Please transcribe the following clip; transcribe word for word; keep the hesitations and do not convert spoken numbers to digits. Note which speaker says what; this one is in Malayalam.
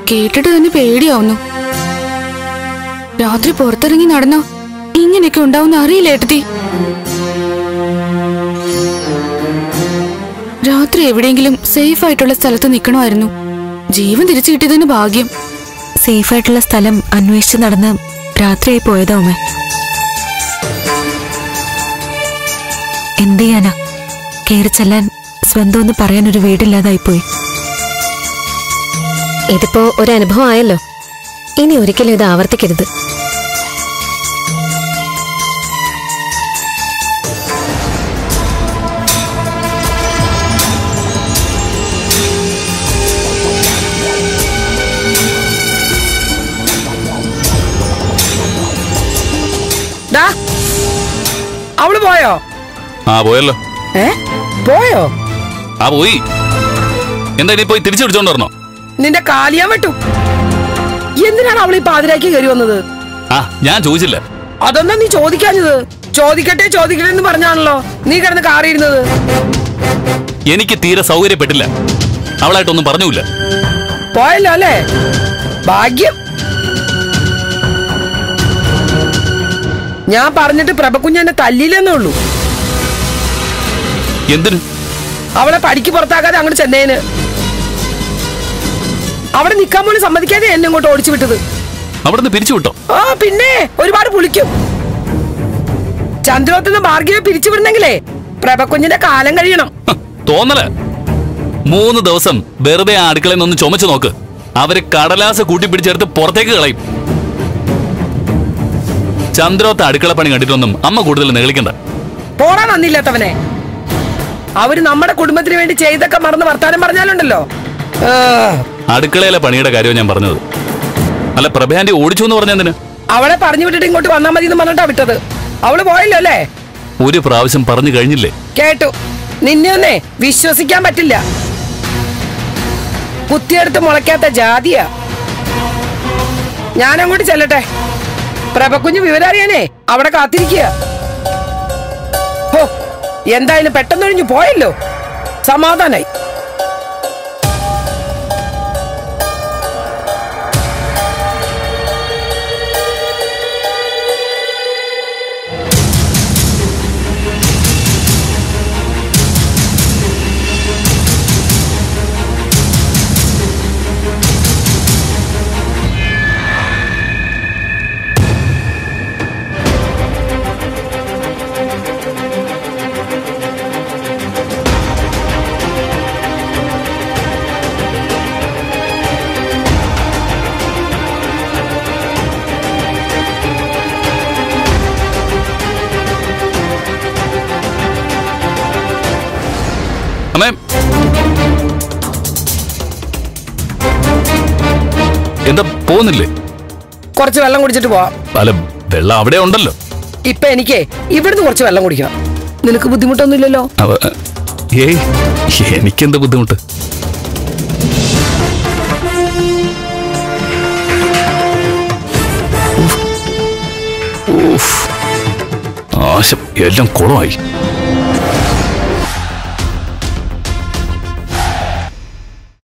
Speaker 1: കേട്ടിട്ട് തന്നെ പേടിയാവുന്നു. രാത്രി പുറത്തിറങ്ങി നടന്നോ ഇങ്ങനെയൊക്കെ ഉണ്ടാവുന്ന അറിയില്ല ഏട്ടത്തി. രാത്രി എവിടെയെങ്കിലും സേഫ് ആയിട്ടുള്ള സ്ഥലത്ത് നിൽക്കണമായിരുന്നു. ജീവൻ തിരിച്ചു കിട്ടിയതിന് ഭാഗ്യം.
Speaker 2: സേഫ് ആയിട്ടുള്ള സ്ഥലം അന്വേഷിച്ച് നടന്ന് രാത്രിയായി പോയതാ ഉമ്മ. എന്ത് ചെയ്യാനാ, കയറി ചെല്ലാൻ സ്വന്തം ഒന്ന് പറയാനൊരു വീടില്ലാതായിപ്പോയി.
Speaker 3: ഇതിപ്പോ ഒരു അനുഭവം ആയല്ലോ, ഇനി ഒരിക്കലും ഇത് ആവർത്തിക്കരുത്.
Speaker 4: അവള് പോയോ?
Speaker 5: ആ പോയല്ലോ.
Speaker 4: ഏ പോയോ?
Speaker 5: ആ പോയി. എന്താ ഇനി പോയി തിരിച്ചു പിടിച്ചോണ്ട് വരണോ?
Speaker 4: നിന്റെ കാലിയാൻ വെട്ടു. എന്തിനാണ് അവൾ ഈ പാതിരാക്കി കയറി വന്നത്?
Speaker 5: ആ ഞാൻ ചോദിച്ചില്ല.
Speaker 4: അതൊന്നാ നീ ചോദിക്കാഞ്ഞത്? ചോദിക്കട്ടെ ചോദിക്കട്ടെ എന്ന് പറഞ്ഞാണല്ലോ നീ കിടന്ന് കാറിയിരുന്നത്.
Speaker 5: എനിക്ക് തീരെ സൗകര്യപ്പെട്ടില്ല. അവളായിട്ടൊന്നും പറഞ്ഞില്ല.
Speaker 4: പോയല്ലോ അല്ലേ? ഭാഗ്യം. ഞാൻ പറഞ്ഞിട്ട് പ്രഭക്കുഞ്ഞ് എന്നെ തല്ലില്ലെന്നേ ഉള്ളൂ.
Speaker 5: എന്തിനു?
Speaker 4: അവളെ പടിക്ക് പുറത്താക്കാതെ അങ്ങോട്ട് ചെന്നേന്. അവിടെ നിൽക്കാൻ പോലും സമ്മതിക്കാതെ എന്നെ ഇങ്ങോട്ട് ഓടിച്ചു വിട്ടത്.
Speaker 5: അവിടുന്ന് പിരിച്ചു വിട്ടോ?
Speaker 4: ആ പിന്നെ ഒരുപാട് പുളിക്കും. ചന്ദ്രോത്തുനിന്ന് ഭാർഗവെ പിരിച്ചുവിടുന്നെങ്കിലേ പ്രഭക്കുഞ്ഞിന്റെ കാലം കഴിയണം.
Speaker 5: തോന്നല്. മൂന്ന് ദിവസം വെറുതെ ആ അടുക്കളയിൽ നിന്ന് ചുമച്ചു നോക്ക്. അവര് കടലാസ് കൂട്ടിപ്പിടിച്ചെടുത്ത് പുറത്തേക്ക് കളയും. ചന്ദ്രോത്ത് അടുക്കള പണി കണ്ടിട്ടൊന്നും അമ്മ കൂടുതൽ നെളിക്കണ്ട.
Speaker 4: പോടാ നന്ദില്ലാത്തവനെ. അവര് നമ്മുടെ കുടുംബത്തിന് വേണ്ടി ചെയ്തൊക്കെ മറന്ന് വർത്താനം പറഞ്ഞാലുണ്ടല്ലോ.
Speaker 5: അടുക്കളയിലെ പണിയുടെ കാര്യവും ഞാൻ പറഞ്ഞത്. അല്ല പ്രഭയാന്റി ഓടിച്ചു എന്ന് പറഞ്ഞെന്തിന്?
Speaker 4: അവളെ പറഞ്ഞു വിട്ടിട്ട് ഇങ്ങോട്ട് വന്നാ മതി എന്ന് പറഞ്ഞിട്ടാ വിട്ടത്. അവള് പോയല്ലോ അല്ലേ?
Speaker 5: ഒരു പ്രാവശ്യം പറഞ്ഞു കഴിഞ്ഞില്ലേ?
Speaker 4: കേട്ടു. നിന്നെ ഒന്നേ വിശ്വസിക്കാൻ പറ്റില്ല. കുത്തിയെടുത്ത് മുളയ്ക്കാത്ത ജാതിയാ. ഞാനങ്ങോട്ട് ചെല്ലട്ടെ. പ്രഭക്കുഞ്ഞ് വിവരറിയാനേ അവിടെ കാത്തിരിക്കുക. ഓ എന്തായാലും പെട്ടെന്നൊഴിഞ്ഞു പോയല്ലോ, സമാധാനായി.
Speaker 5: എന്താ പോകുന്നില്ലേ?
Speaker 4: കുറച്ച് വെള്ളം കുടിച്ചിട്ട് പോവാം.
Speaker 5: അല്ല വെള്ളം അവിടെ ഉണ്ടല്ലോ.
Speaker 4: ഇപ്പൊ എനിക്ക് ഇവിടുന്ന് കുറച്ച് വെള്ളം കുടിക്കാം. നിനക്ക് ബുദ്ധിമുട്ടൊന്നുമില്ലല്ലോ?
Speaker 5: ഏയ് എനിക്കെന്താ ബുദ്ധിമുട്ട്? ആശം എല്ലാം കുളമായി.